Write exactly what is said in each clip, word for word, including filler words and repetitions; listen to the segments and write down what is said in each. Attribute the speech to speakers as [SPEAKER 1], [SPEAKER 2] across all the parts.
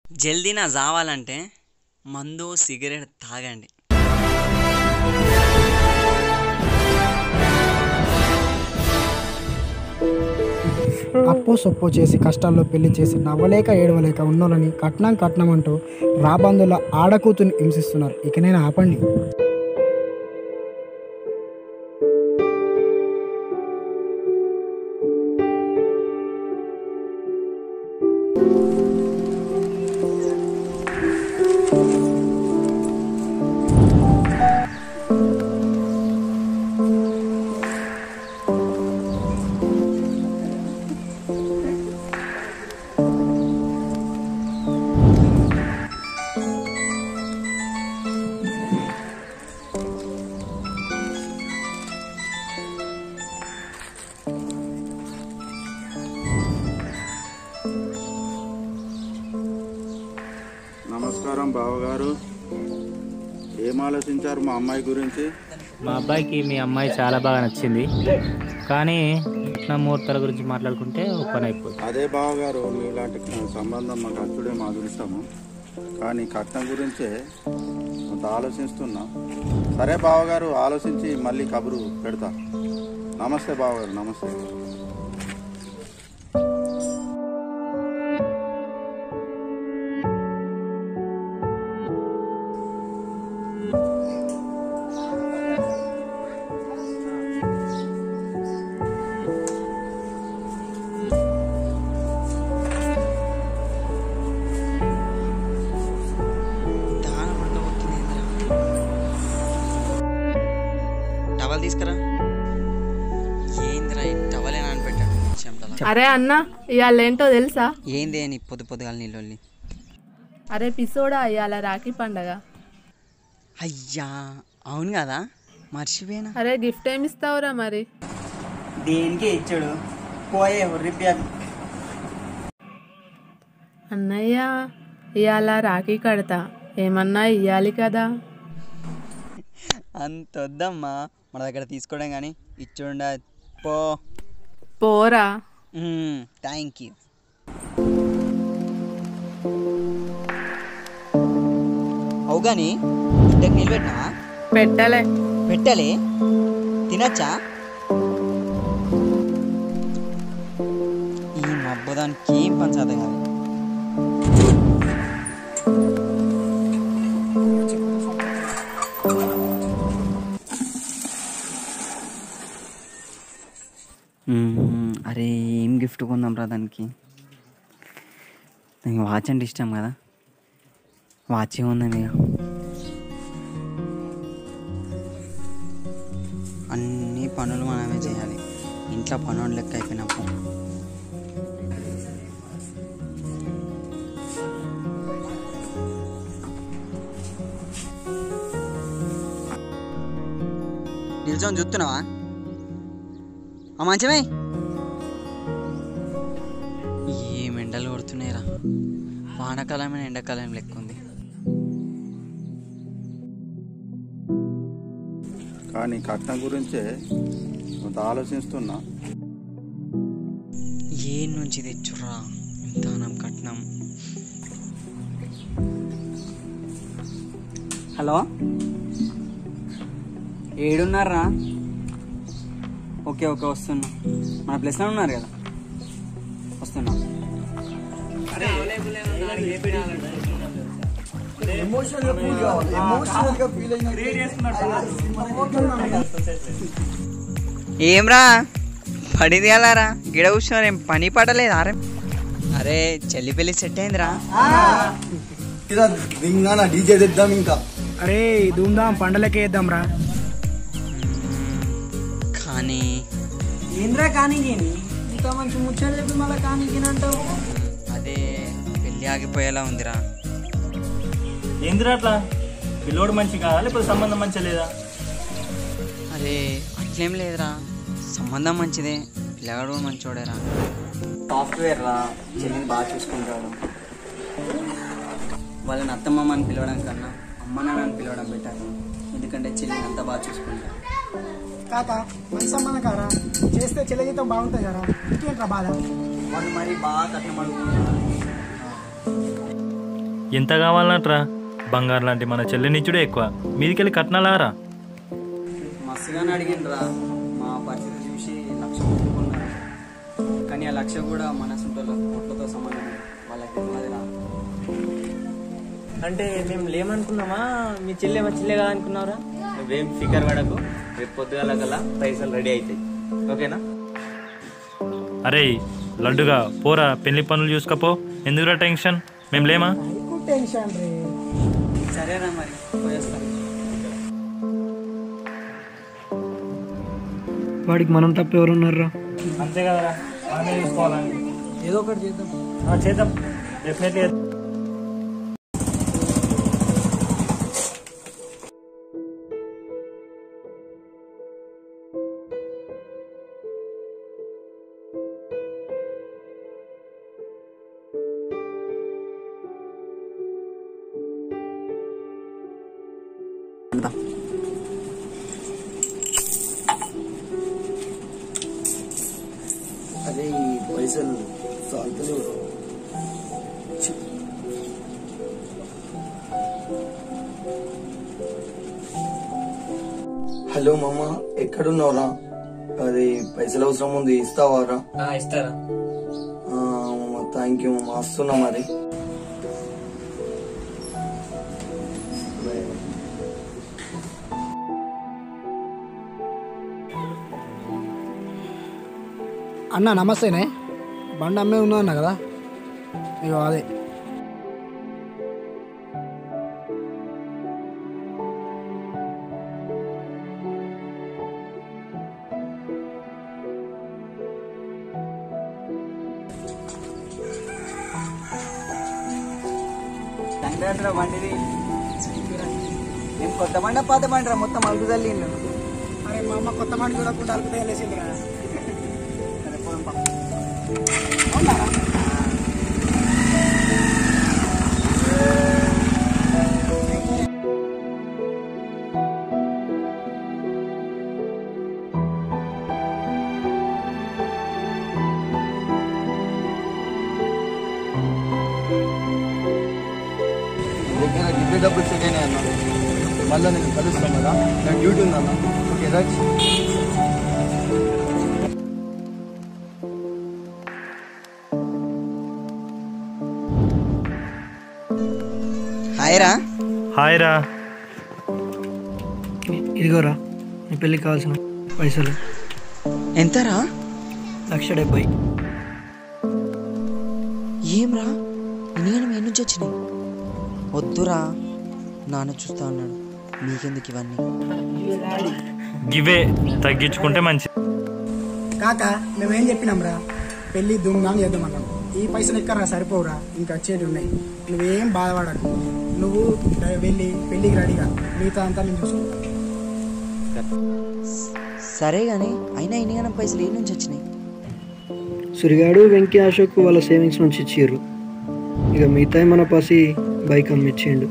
[SPEAKER 1] జల్దీ నా జావాలంటే మందు సిగరెట్ తాగండి.
[SPEAKER 2] అప్పు సొప్పు చేసి కష్టాల్లో పెళ్లి చేసి నవ్వలేక ఏడవలేక ఉన్నోళ్ళని కట్నం కట్నం అంటూ రాబందుల ఆడకూతుని హింసిస్తున్నారు. ఇకనైనా ఆపండి.
[SPEAKER 3] నమస్కారం బావగారు. ఏం ఆలోచించారు మా అమ్మాయి గురించి?
[SPEAKER 4] మా అబ్బాయికి మీ అమ్మాయి చాలా బాగా నచ్చింది, కానీ కట్న ముహూర్తాల గురించి మాట్లాడుకుంటే ఓపెన్ అయిపోతుంది.
[SPEAKER 3] అదే బావగారు, మీలాంటి సంబంధం మాకు అచ్చుడే మా అదృష్టము, కానీ కట్నం గురించే కొంత ఆలోచిస్తున్నా. సరే బావగారు, ఆలోచించి మళ్ళీ కబురు పెడతా. నమస్తే బావగారు. నమస్తే.
[SPEAKER 1] టవల్ తీసుకురా. ఏందిరా టవలే నానబెట్టాడు చెమటలా.
[SPEAKER 5] అరే అన్న, ఇవాళ ఏంటో తెలుసా?
[SPEAKER 1] ఏంది అని పొద్దు పొద్దుగాల నీళ్ళొల్లి.
[SPEAKER 5] అరే పిసోడా, ఇవాళ రాఖీ పండగ.
[SPEAKER 1] అయ్యా అవును కదా, మర్చిపోయినా.
[SPEAKER 5] అరే గిఫ్ట్ ఏమి ఇస్తావురా మరి?
[SPEAKER 1] దేనికి ఇచ్చాడు పోయే రిపేర్.
[SPEAKER 5] అన్నయ్య ఇవాళ రాఖీ కడతా, ఏమన్నా ఇయ్యాలి కదా.
[SPEAKER 1] అంత వద్దమ్మా, మన దగ్గర తీసుకోవడం కానీ ఇచ్చుండ. పో
[SPEAKER 5] పోరా.
[SPEAKER 1] Thank you. అవు కానీ బిడ్డకి నిలబెట్టినా?
[SPEAKER 5] పెట్టలే.
[SPEAKER 1] పెట్టలే? తినచ్చా? ఈ మబ్బదానికి ఏం పంచాద కాదు. అరే ఏం గిఫ్ట్ కొందాం రా దానికి? నాకు వాచ్ అంటే ఇష్టం కదా, వాచ్ ఉందాం ఇక. అన్ని పనులు మనమే చేయాలి, ఇంట్లో పనులు లెక్క అయిపోయినప్పుడు. నిల్చొని చూస్తున్నావా? ఆ మంచమే ఏం ఎండలు కొడుతున్నాయిరా, వానకాలమైన ఎండాకాలం లెక్క ఉంది.
[SPEAKER 3] కానీ కట్నం గురించే కొంత ఆలోచిస్తున్నా.
[SPEAKER 1] ఏ నుంచి తెచ్చుర్రా ఇంతనం కట్నం? హలో, ఏడున్నారా? ఓకే ఓకే వస్తున్నా. మన ప్లేస్లో ఉన్నారు కదా, వస్తున్నా. ఏమ్రా పడిది అలారా, గిడ కూర్చున్నారు, ఏం పని పడలేదు? అరే అరే చెల్లి పెళ్లి సెట్ అయిందిరా.
[SPEAKER 2] డీజే తెద్దాం ఇంకా. అరే ధూమ్ధాం పండలకే వేద్దాం రా.
[SPEAKER 1] కానీ
[SPEAKER 2] ఏంద్రా కానీ ఇంకా మంచి ముచ్చట చెప్పి మళ్ళీ కానీ అంటావు.
[SPEAKER 1] అదే పెళ్ళి ఆగిపోయేలా ఉందిరా.
[SPEAKER 4] ఏందిరా అట్లా? పిల్లోడు మంచి కాదా లేకపోతే సంబంధం మంచి లేదా?
[SPEAKER 1] అరే అట్లేం లేదురా, సంబంధం మంచిదే, పిల్లగాడు కూడా మంచోడేరా. సాఫ్ట్వేర్ రా, చెల్లిని బాగా చూసుకుంటాడు. వాళ్ళని అత్తమ్మ అని పిలవడం కన్నా అమ్మ నాన్నని పిలవడం బెటర్, ఎందుకంటే చెల్లిని అంతా బాగా చూసుకుంటాడు.
[SPEAKER 2] కాక మంచి సంబంధం కారా, చేస్తే చెల్ల జీతం బాగుంటుంది కదా, ఇంకేంట్రా బాధ?
[SPEAKER 1] వాళ్ళు మరి బాగా కట్నం అడుగుతున్నారు.
[SPEAKER 6] ఎంత కావాలనట్రా? బంగారు లాంటి మన చెల్లెనిచ్చుడే ఎక్కువ, మీదికెళ్ళి కట్నాలారా?
[SPEAKER 1] మస్తుగానే అడిగిండ్రా. మా పరిస్థితి చూసి లక్ష కొట్టుకున్నారు, కానీ ఆ లక్ష కూడా మనసుంటలో కోట్లతో సమానం. వాళ్ళకి తెలియదురా.
[SPEAKER 4] అంటే మేము లేమనుకున్నామా? మీ చెల్లె మా చెల్లె కదా అనుకున్నావురా? నువ్వేం ఫికర్ పడకు, రేపు పొద్దుగాల గల పైసలు రెడీ అవుతాయి, ఓకేనా?
[SPEAKER 6] అరే లడ్డుగా పోరా, పెళ్లి పనులు చూసుకోపో. ఎందుకురా టెన్షన్? మేము లేమా?
[SPEAKER 2] టెన్షన్ రే.
[SPEAKER 1] సరేనా మరి, పోయేస్తాను.
[SPEAKER 2] వాడికి మనం తప్ప ఎవరున్నారా?
[SPEAKER 4] అంతే కదరా, మనమే చూసుకోవాలని.
[SPEAKER 2] ఏదో ఒకటి చేద్దాం.
[SPEAKER 4] చేద్దాం, డెఫినెట్లీ.
[SPEAKER 7] అదే ఈ పైసలు చాలుతలేవు. హలో మామ, ఎక్కడున్నావురా? అది పైసలు అవసరం ఉంది, ఇస్తావారా?
[SPEAKER 1] ఇస్తారా?
[SPEAKER 7] థ్యాంక్ యూ మామ, వస్తున్నా మరి.
[SPEAKER 2] అన్న నమస్తేనే. బండి అమ్మే ఉన్నా అన్న కదా, ఇగో అదే.
[SPEAKER 1] సంక్రాంతిలో బండిది నేను కొత్త బండ పాత బండిరా, మొత్తం అలుగు తల్లిండు.
[SPEAKER 2] అరే మా అమ్మ కొత్త బండి చూడకుండా అలుపుతే వెళ్ళేసిందిరా.
[SPEAKER 7] గిఫ్ట్ డబ్బులు సెట్ అయినాయి అన్న, మళ్ళీ నేను కలుస్తాను కదా, నాకు డ్యూటీ ఉందన్న. Okay right.
[SPEAKER 1] హాయ్ రా.
[SPEAKER 6] హాయ్ రా.
[SPEAKER 2] ఇదిగోరా నీ పెళ్ళికి కావాల్సిన పైసలు.
[SPEAKER 1] ఎంతరా?
[SPEAKER 2] లక్ష డెబ్బై.
[SPEAKER 1] ఏమ్రా నేను మీ నుంచి వచ్చినాయి? వద్దురా, నాన్న చూస్తా ఉన్నాడు. మీకెందుకు ఇవన్నీ?
[SPEAKER 6] గివే తగ్గించుకుంటే మంచి.
[SPEAKER 2] కాక మేమేం చెప్పినాంరా, పెళ్ళి ధూమ్ధాం చేద్దామన్నాం. ఈ పైసలు ఎక్కరా సరిపోవురా, ఇంకా వచ్చేటి ఉన్నాయి. నువ్వేం బాధపడకు, నువ్వు వెళ్ళి పెళ్ళికి రెడీగా, మిగతా అంతా నేను చూసుకుంటా.
[SPEAKER 1] సరే కానీ అయినా ఇన్ని పైసలు ఏ నుంచి వచ్చినాయి?
[SPEAKER 8] సురిగాడు వెంకీ అశోక్ వాళ్ళ సేవింగ్స్ నుంచి ఇచ్చిర్రు. ఇక మిగతా మన పసి బైక్ అమ్మిచ్చిండు.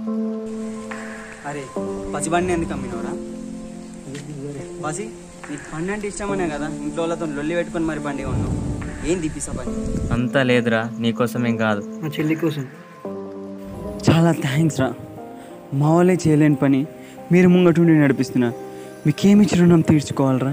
[SPEAKER 1] అరే పసి బండి ఎందుకు అమ్మినవరా? పసి నీకు బండి అంటే ఇష్టమనే కదా ఇంట్లో వాళ్ళతో లొల్లి పెట్టుకొని మరి బండి ఉన్నావు. ఏం తీపిస్తా పని?
[SPEAKER 4] అంతా లేదురా, నీకోసమేం కాదు,
[SPEAKER 8] మా చెల్లి కోసం.
[SPEAKER 1] చాలా థ్యాంక్స్ రా. మా వాళ్ళే చేయలేని పని మీరు ముంగటుండి నడిపిస్తున్నా. మీకేమి ఇచ్చి రుణం తీర్చుకోవాలరా?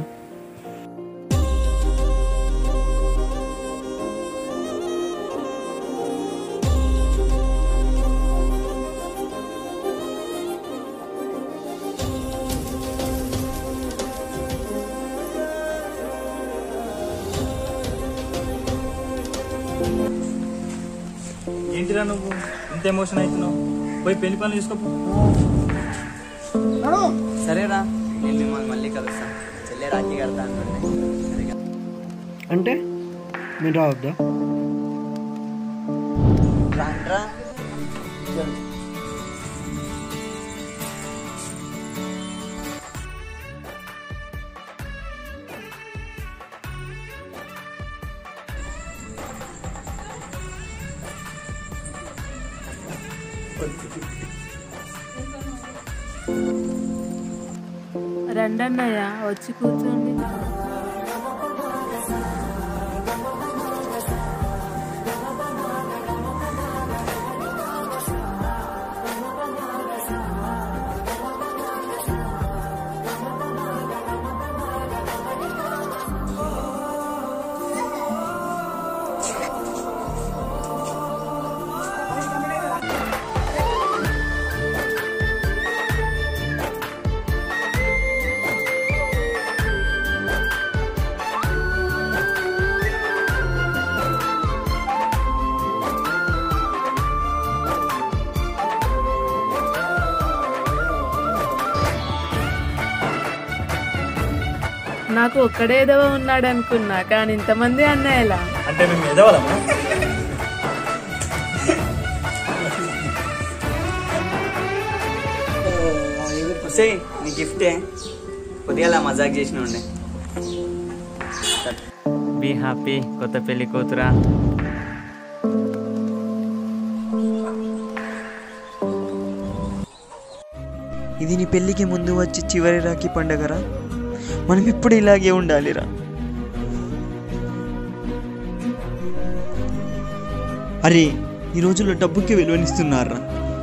[SPEAKER 6] ఏంటిరా నువ్వు ఇంత ఎమోషన్ అవుతున్నావు? పోయి పెళ్లి పనులు చూసుకోపో.
[SPEAKER 1] సరేరా, నేను మిమ్మల్ని మళ్ళీ కలుస్తాను. చెల్లె రాఖీ కడతా అంటే
[SPEAKER 8] అంటే మీరు రావద్దా?
[SPEAKER 1] రాండ్రా.
[SPEAKER 5] రండన్నయ్య వచ్చి కూర్చోండి. నాకు ఒక్కడే ఎదవ ఉన్నాడు అనుకున్నా, కానీ ఇంతమంది అన్నయ్యలా.
[SPEAKER 6] అంటే మేము ఎదవాలమ్మా?
[SPEAKER 1] వస్తే నీ గిఫ్టే కొద్దిగా మజాక్ చేసిన ఉండే.
[SPEAKER 4] బీ హ్యాపీ కొత్త పెళ్లి కూతురా.
[SPEAKER 9] ఇది నీ పెళ్ళికి ముందు వచ్చి చివరి రాఖీ పండగరా. మనం ఇప్పుడు ఇలాగే ఉండాలిరా. అరే ఈ రోజుల్లో డబ్బుకి విలువనిస్తున్నారా.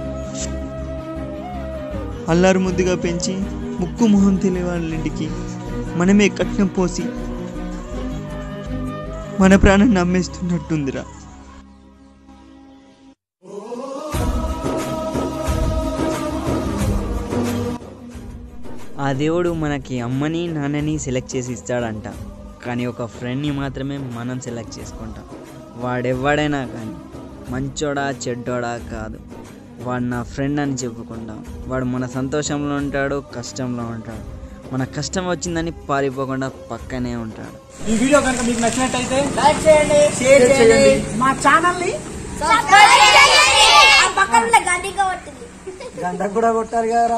[SPEAKER 9] అల్లారు ముద్దుగా పెంచి ముక్కు మొహం తెలియ వాళ్ళింటికి మనమే కట్నం పోసి మన ప్రాణాన్ని అమ్మేస్తున్నట్టుందిరా.
[SPEAKER 10] ఆ దేవుడు మనకి అమ్మని నాన్నని సెలెక్ట్ చేసి ఇస్తాడంట, కానీ ఒక ఫ్రెండ్ని మాత్రమే మనం సెలెక్ట్ చేసుకుంటాం. వాడెవ్వడైనా కానీ మంచోడా చెడ్డోడా కాదు, వాడు నా ఫ్రెండ్ అని చెప్పుకుంటాం. వాడు మన సంతోషంలో ఉంటాడు, కష్టంలో ఉంటాడు. మన కష్టం వచ్చిందని పారిపోకుండా పక్కనే ఉంటాడు.
[SPEAKER 2] ఈ వీడియో కనుక మీకు నచ్చినట్టయితే
[SPEAKER 11] లైక్ చేయండి,
[SPEAKER 2] షేర్ చేయండి, మా ఛానల్ ని గంట కూడా కొట్టారు కదా.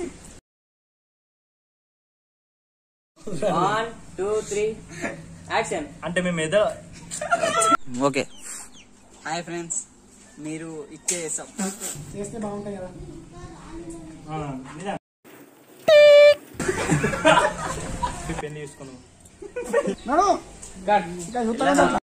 [SPEAKER 4] One two three action.
[SPEAKER 6] అంటే మేము ఎద
[SPEAKER 1] ఓకే. హాయ్ ఫ్రెండ్స్, మీరు ఇచ్చే సపోర్ట్
[SPEAKER 2] చేస్తే బాగుంటాయి కదా.
[SPEAKER 6] పెళ్లి చేసుకున్నాం.
[SPEAKER 2] నడు